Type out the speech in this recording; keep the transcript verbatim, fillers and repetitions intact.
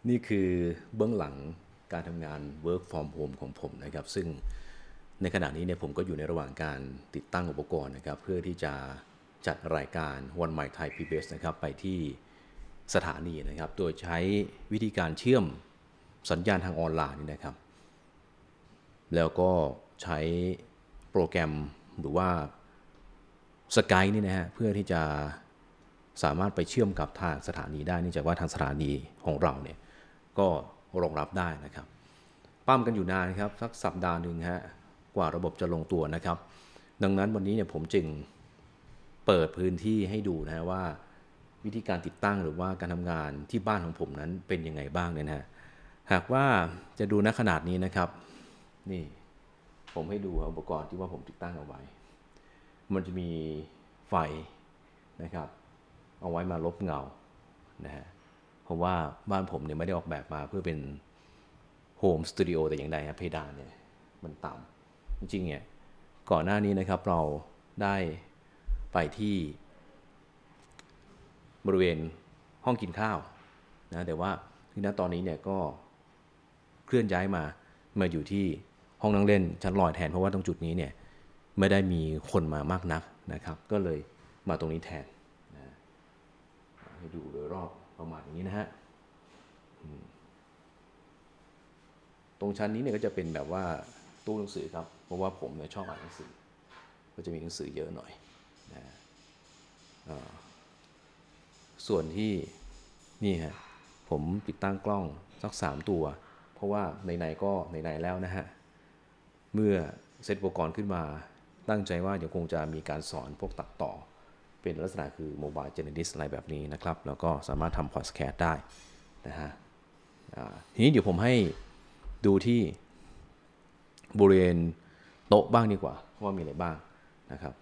นี่คือเบื้องหลังการทำงาน work from home ของผมนะครับซึ่งในขณะนี้เนี่ยผมก็อยู่ในระหว่างการติดตั้งอุปกรณ์นะครับเพื่อที่จะจัดรายการ One My Thai พี บี เอส นะครับไปที่สถานีนะครับโดยใช้วิธีการเชื่อมสัญญาณทางออนไลน์นี่นะครับแล้วก็ใช้โปรแกรมหรือว่าสกายนี่นะฮะเพื่อที่จะสามารถไปเชื่อมกับทางสถานีได้เนื่องจากว่าทางสถานีของเราเนี่ยก็รองรับได้นะครับปั้มกันอยู่นานครับสักสัปดาห์หนึ่งฮะกว่าระบบจะลงตัวนะครับดังนั้นวันนี้เนี่ยผมจึงเปิดพื้นที่ให้ดูนะฮะว่าวิธีการติดตั้งหรือว่าการทำงานที่บ้านของผมนั้นเป็นยังไงบ้างเนี่ยนะฮะหากว่าจะดูณขนาดนี้นะครับนี่ผมให้ดูอุปกรณ์ที่ว่าผมติดตั้งเอาไว้มันจะมีไฟนะครับเอาไว้มาลบเงานะฮะเพราะว่าบ้านผมเนี่ยไม่ได้ออกแบบมาเพื่อเป็นโฮมสตูดิโอแต่อย่างใดครับเพดานเนี่ยมันต่ำจริงๆเนี่ยก่อนหน้านี้นะครับเราได้ไปที่บริเวณห้องกินข้าวนะแต่ว่าที่ณตอนนี้เนี่ยก็เคลื่อนย้ายมามาอยู่ที่ห้องนั่งเล่นชั้นลอยแทนเพราะว่าตรงจุดนี้เนี่ยไม่ได้มีคนมามากนักนะครับก็เลยมาตรงนี้แทนนะให้ดูโดยรอบประมาณอย่างนี้นะฮะตรงชั้นนี้เนี่ยก็จะเป็นแบบว่าตู้หนังสือครับเพราะว่าผมเนี่ยชอบอ่านหนังสือก็จะมีหนังสือเยอะหน่อยนะส่วนที่นี่ฮะผมติดตั้งกล้องสักสามตัวเพราะว่าในๆก็ในๆแล้วนะฮะเมื่อเซตอุปกรณ์ขึ้นมาตั้งใจว่าเดี๋ยวคงจะมีการสอนพวกตัดต่อเป็นลักษณะคือโมบายเจเนดิสอะไรแบบนี้นะครับแล้วก็สามารถทำพอดแคสต์ได้นะฮะทีนี้เดี๋ยวผมให้ดูที่บริเวณโต๊ะบ้างดีกว่าว่ามีอะไรบ้างนะครับ